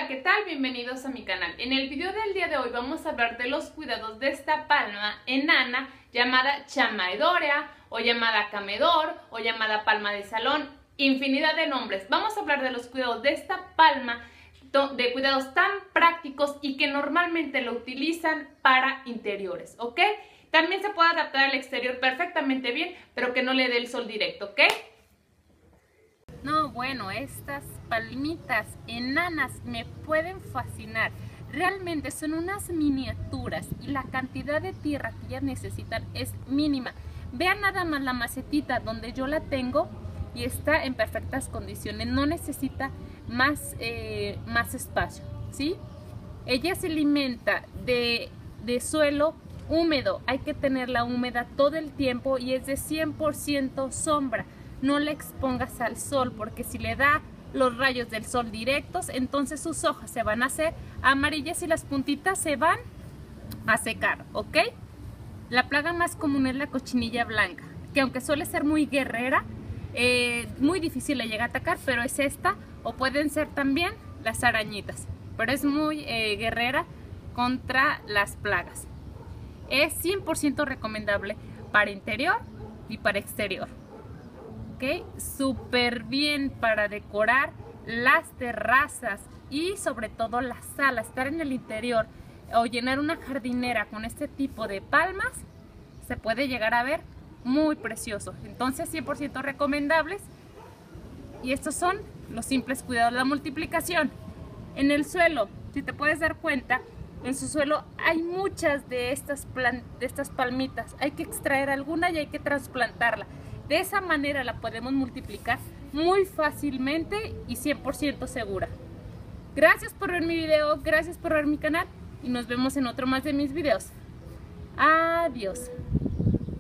Hola, ¿qué tal? Bienvenidos a mi canal. En el video del día de hoy vamos a hablar de los cuidados de esta palma enana llamada chamaedorea o llamada camedor o llamada palma de salón, infinidad de nombres. Vamos a hablar de los cuidados de esta palma, de cuidados tan prácticos y que normalmente lo utilizan para interiores, ¿ok? También se puede adaptar al exterior perfectamente bien, pero que no le dé el sol directo, ¿ok? No, bueno, estas palmitas enanas me pueden fascinar. Realmente son unas miniaturas y la cantidad de tierra que ellas necesitan es mínima. Vean nada más la macetita donde yo la tengo y está en perfectas condiciones. No necesita más espacio, ¿sí? Ella se alimenta de suelo húmedo. Hay que tenerla húmeda todo el tiempo y es de 100% sombra. No le expongas al sol porque si le da los rayos del sol directos, entonces sus hojas se van a hacer amarillas y las puntitas se van a secar, ¿ok? La plaga más común es la cochinilla blanca, que aunque suele ser muy guerrera, muy difícil le llega a atacar, pero es esta, o pueden ser también las arañitas, pero es muy guerrera contra las plagas. Es 100% recomendable para interior y para exterior. ¿Okay? Súper bien para decorar las terrazas y sobre todo la sala, estar en el interior o llenar una jardinera con este tipo de palmas se puede llegar a ver muy precioso. Entonces 100% recomendables y estos son los simples cuidados. La multiplicación en el suelo, si te puedes dar cuenta, en su suelo hay muchas de estas palmitas, hay que extraer alguna y hay que trasplantarla. De esa manera la podemos multiplicar muy fácilmente y 100% segura. Gracias por ver mi video, gracias por ver mi canal y nos vemos en otro más de mis videos. Adiós.